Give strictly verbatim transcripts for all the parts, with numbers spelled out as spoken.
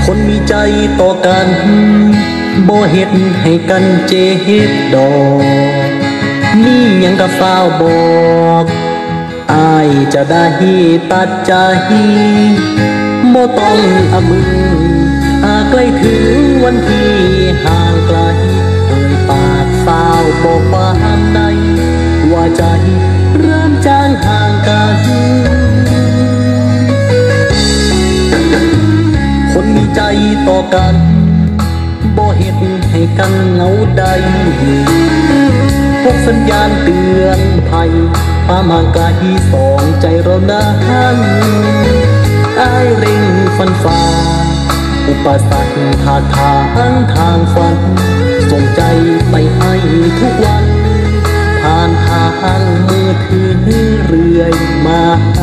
คนมีใจต่อกันบ่เฮ็ดให้กันเจ็บดอกนี่ยังกับฟ้าวบอกอายจะได้ตัดใจบ่ต้องอมึงอาใกล้ถึงวันที่ห่างไกลเอ่ยปากฟ้าวบอกความใดว่าใจเริ่มจางห่างกันคนมีใจต่อกันบ่เฮ็ดให้กันเหงาใดพวกสัญญาณเตือนภัยความห่างไกลสองใจเรานั้นอ้ายเร่งฟันฝ่าอุปสรรคทาทางทางฝันส่งใจไปให้ทุกวันผ่านทางมือถือเรื่อยมา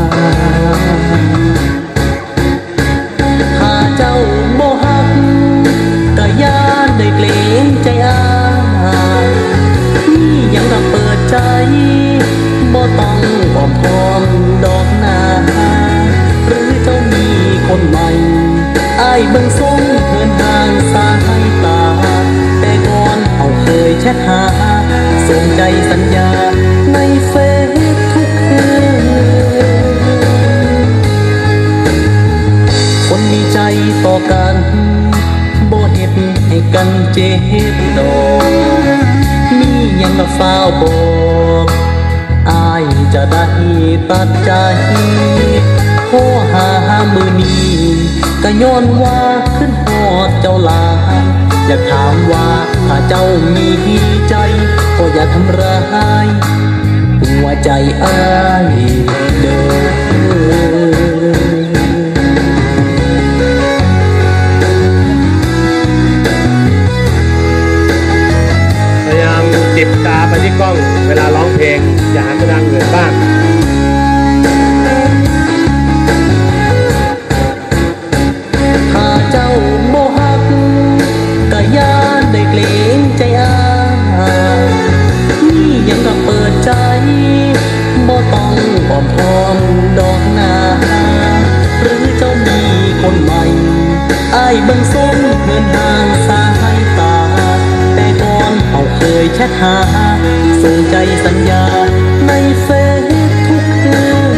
ถ้าเจ้าบ่ฮักก็อย่าได้เกรงใจอายนี่ยังต้องเปิดใจบ่ต้องอ้อมค้อมดอกนาหรือเจ้ามีคนใหม่อ้ายเบิ่งทรงเหินห่างสายตาแต่ก่อนเอาเคยแชทหาส่งใจสัญญาในเฟซทุกคืนคนมีใจต่อกันบ่เฮ็ดให้กันเจ็บดอกมียังกับฟ้าวบอกอายจะได้ตัดใจโทรหามือนี้ก็ย้อนว่าขึ้นฮอดเจ้าลาอยากถามว่าถ้าเจ้ามีใจก็อย่าทำร้ายหัวใจอ้ายเด้อพยายามจิบตาไปที่กล้องเวลาร้องเพลงอย่าหันไปทางอื่นบ้างถ้าเจ้าบ่ฮักก็อย่าได้เกรงใจอายนี่ยังก็เปิดใจบ่ต้องอ้อมค้อมดอกนาหรือเจ้ามีคนใหม่อ้ายเบิ่งทรงเหินห่างสายตาแต่ก่อนเอาเคยแชทหาส่งใจสัญญาในเฟซทุกคืน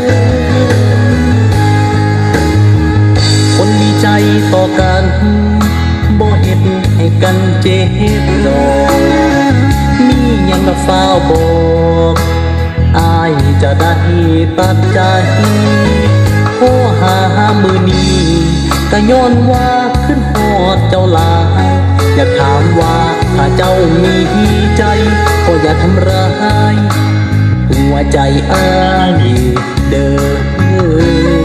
คนมีใจต่อกันบ่เฮ็ดให้กันเจ็บดอกมียังกับฟ้าวบอกอายจะได้ตัดใจโทรหามือนี้ก็ย้อนว่าขึ้นฮอดเจ้าลาอยากถามว่าถ้าเจ้ามีใจก็อย่าทำร้ายหัวใจอ้ายเด้อ